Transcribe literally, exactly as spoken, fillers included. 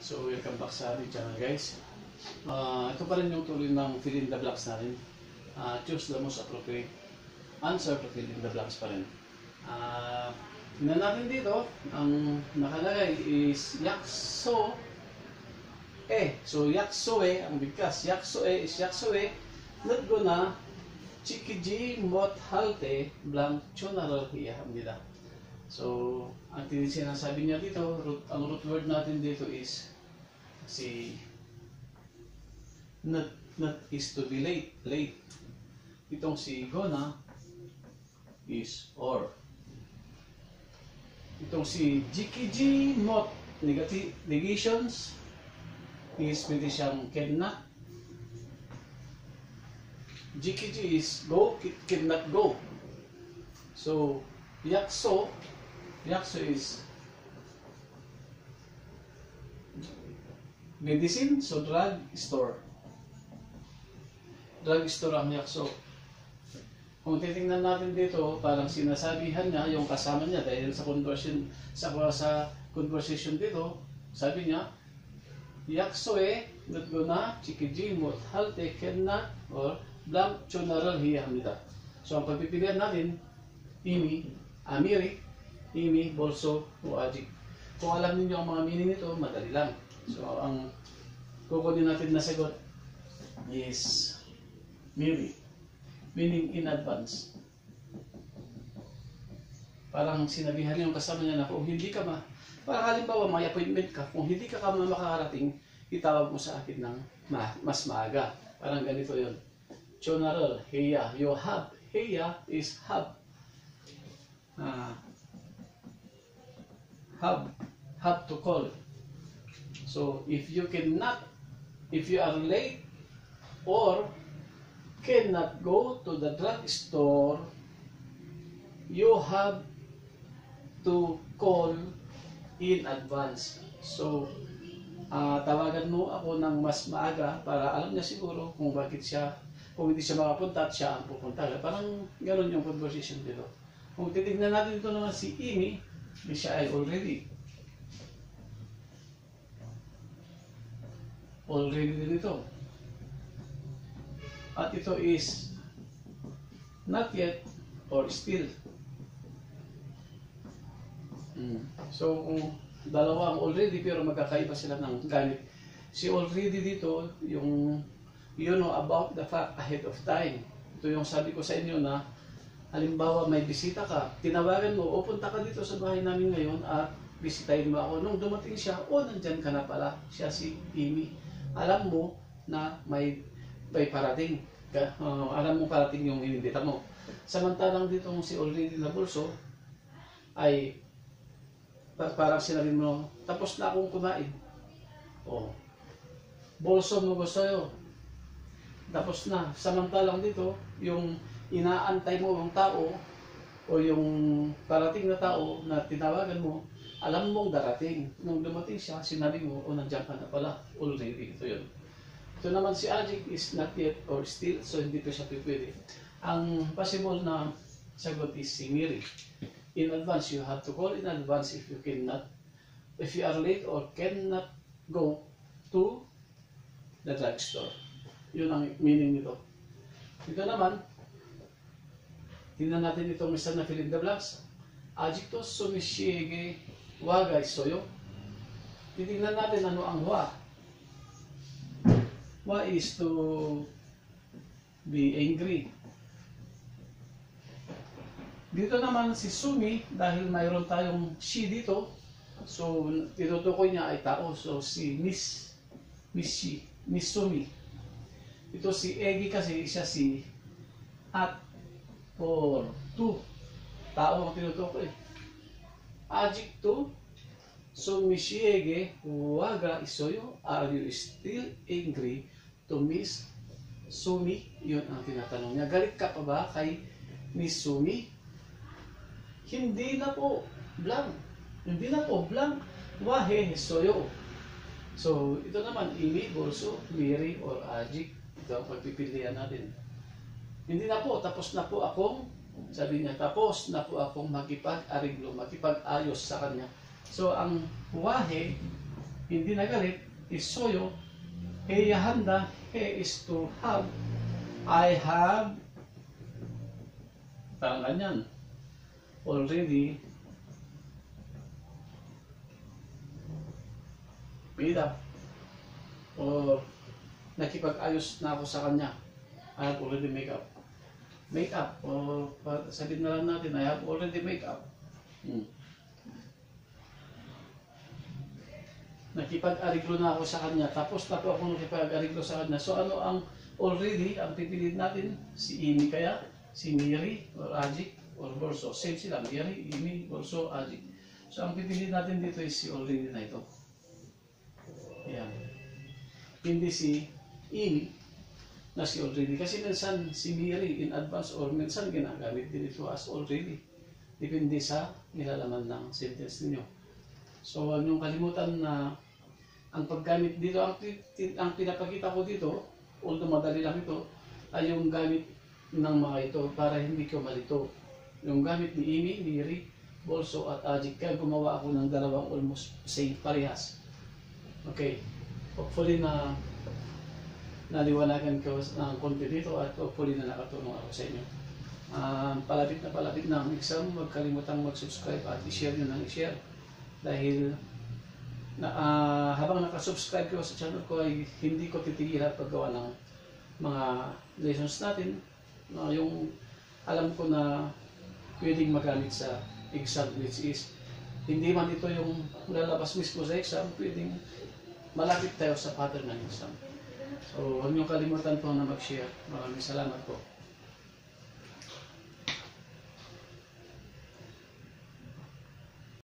So, welcome back sa ating channel, guys. Uh, ito pa rin yung tuloy ng fill in the blanks natin. Uh, choose the most appropriate answer to fill in the blanks pa rin. Uh, tingnan natin dito, ang nakalagay is yakso e. So, yakso e, ang bigkas. Yakso e is yakso e. Not gonna chikiji mot halte blank chonaral hiya hamdida. So, ang sinasabi niya dito, root, ang root word natin dito is si not, not is to be late, late. Itong si gonna is or. Itong si jikiji mot negative negations is pwede siyang cannot. Jikiji is go, cannot go. So, yakso yakso is medicine, so drug store. Drug store ang yakso. Kung titingnan natin dito, parang sinasabihan niya yung kasama niya dahil sa conversion sa sa conversation dito, sabi niya yakso e not gonna chikiji mot halte cannot or blank chonaral hiya hamida. So ang pagpipilian natin imi, amiri, imi, bolso, o ajik. Kung alam niyo ang mga meaning nito, madali lang. So, ang kukunin natin na sagot is miri, meaning in advance. Parang sinabihan niyo yung kasama niya na kung hindi ka ma, parang halimbawa may appointment ka, kung hindi ka ka makakarating, itawag mo sa akin ng ma mas maaga. Parang ganito yun. Chonaral, heya, you have. Heya is have. Uh, have have to call. So if you cannot, if you are late or cannot go to the drugstore, you have to call in advance. So uh, tawagan mo ako ng mas maaga para alam niya siguro kung bakit siya, kung hindi siya makapunta at siya ang pupunta. Parang gano'n yung conversation dito. Kung titignan natin ito naman si Imi, siya ay already. Already din ito. At ito is not yet or still. Hmm. So, kung dalawa ang already pero magkakaiba sila ng gamit. Si already dito, yung you know about the fact ahead of time. Ito yung sabi ko sa inyo na halimbawa may bisita ka, tinawagan mo, o punta ka dito sa bahay namin ngayon at bisitahin mo ako. Nung dumating siya, o nandyan ka na pala, siya si Imi. Alam mo na may, may parating. Uh, alam mo parating yung inibita mo. Samantalang dito si already na bolso, ay parang sinabi mo, tapos na akong kumain. O, bolso mo gusto yun. Tapos na. Samantalang dito, yung inaantay mo ang tao o yung parating na tao na tinawagan mo, alam mong darating. Nung dumating siya, sinabi mo, o nandiyan ka na pala, already. Ito yun. Ito naman si Ajik is not yet or still, so hindi pa siya pipili. Ang possible na sagot is si Miri. In advance, you have to call in advance if you cannot, if you are late or cannot go to the drugstore. Yun ang meaning nito. Ito naman, tingnan natin itong isa na fill in the blanks. Adjecto sumishige waga isoyo. Titingnan natin ano ang wa. Wa is to be angry. Dito naman si sumi, dahil mayroon tayong she dito, so tinutukoy niya ay tao. So si miss, miss she, miss sumi. Ito si egi kasi siya si at or to. Tao ang tinutukoy. Adjecto sumishige waga isoyo. Are you still angry to Miss Sumi? Yun ang tinatanong niya. Galit ka pa ba kay Miss Sumi? Hindi na po. Blank. Hindi na po. Blank. Wahe isoyo. So, ito naman, Imi, bolso, Miri, or Ajik. Ito ang pagpipilian natin. Hindi na po. Tapos na po akong Sabi niya, tapos na po akong makipag-ariglo, makipag-ayos sa kanya. So, ang wahe hindi nagalit, is soyo, heyahanda, he is to have, I have, parang ganyan, already made up, or nakipag-ayos na ako sa kanya, I have already make up. Make up, o sabihin na lang natin, I have already make up. Hmm. Nakipag-ariglo na ako sa kanya, tapos na po ako nakipag-ariglo sa kanya. So ano ang already, ang pipiliin natin, si Amy kaya, si Mary, or Ajik, or Borso. Same sila, Mary, Amy, Borso, Ajik. So ang pipiliin natin dito is si already na ito. Ayan. Hindi si Amy, na si already. Kasi minsan si Mary in advance or minsan ginagamit din ito as already. Depende sa nilalaman ng sentence ninyo. So huwag niyong kalimutan na ang paggamit dito, ang, ang pinapakita ko dito, although madali lang ito, ay yung gamit ng mga ito para hindi ko malito. Yung gamit ni Amy, Mary, Bolso at Ajik. Kaya gumawa ako ng dalawang almost same parehas. Okay. Hopefully na naliwanagan ko ng konti dito at hopefully na nakatulong ako sa inyo. Uh, palapit na palapit na ang exam, huwag kalimutang mag-subscribe at i-share nyo ng i-share. Dahil na, uh, habang nakasubscribe ko sa channel ko ay hindi ko titigilan paggawa ng mga lessons natin. Uh, yung alam ko na pwedeng magamit sa exam, which is hindi man ito yung lalabas mismo sa exam, pwedeng malapit tayo sa pattern ng exam. So, huwag niyong kalimutan po na mag-share. Maraming salamat po.